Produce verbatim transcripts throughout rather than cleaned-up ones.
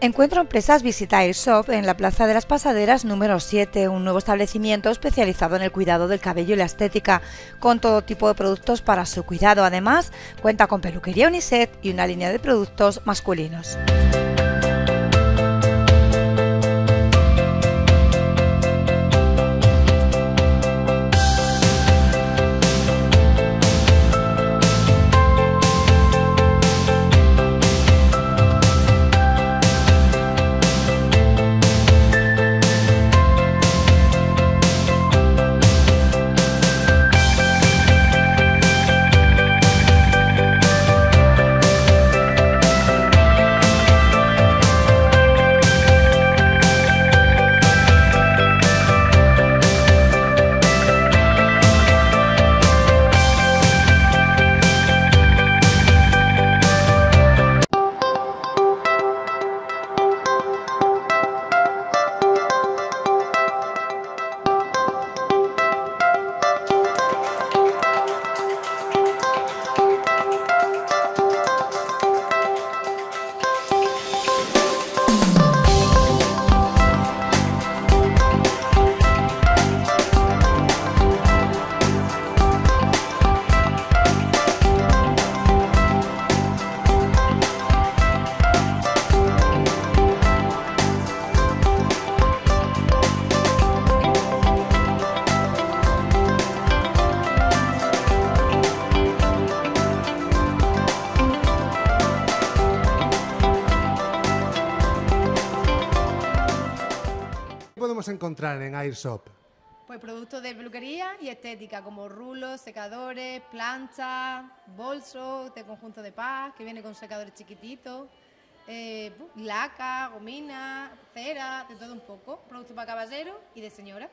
Encuentro Empresas visita Airsoft en la Plaza de las Pasaderas número siete, un nuevo establecimiento especializado en el cuidado del cabello y la estética, con todo tipo de productos para su cuidado. Además, cuenta con peluquería unisex y una línea de productos masculinos. ¿Qué podemos encontrar en Airsoft? Pues productos de peluquería y estética, como rulos, secadores, planchas, bolsos de conjunto de paz, que viene con secadores chiquititos, eh, laca, gomina, cera, de todo un poco. Productos para caballeros y de señora.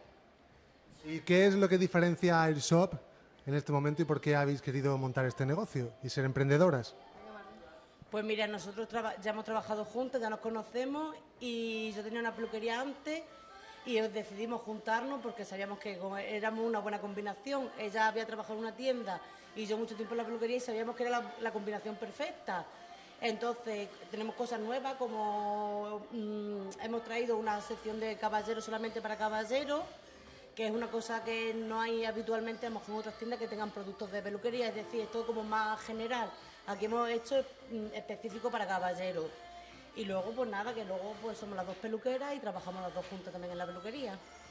¿Y qué es lo que diferencia a Airsoft en este momento y por qué habéis querido montar este negocio y ser emprendedoras? Pues mira, nosotros ya hemos trabajado juntas, ya nos conocemos y yo tenía una peluquería antes y decidimos juntarnos porque sabíamos que éramos una buena combinación. Ella había trabajado en una tienda y yo mucho tiempo en la peluquería y sabíamos que era la, la combinación perfecta. Entonces tenemos cosas nuevas, como mmm, hemos traído una sección de caballeros solamente para caballeros, que es una cosa que no hay habitualmente a lo mejor en otras tiendas que tengan productos de peluquería, es decir, es todo como más general. Aquí hemos hecho específico para caballeros. Y luego, pues nada, que luego pues somos las dos peluqueras y trabajamos las dos juntas también en la peluquería.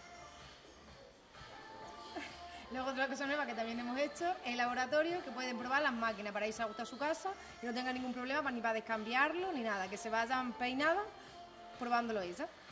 Luego otra cosa nueva que también hemos hecho es el laboratorio, que pueden probar las máquinas para irse a gusto a su casa y no tengan ningún problema ni para descambiarlo ni nada, que se vayan peinadas probándolo ellas.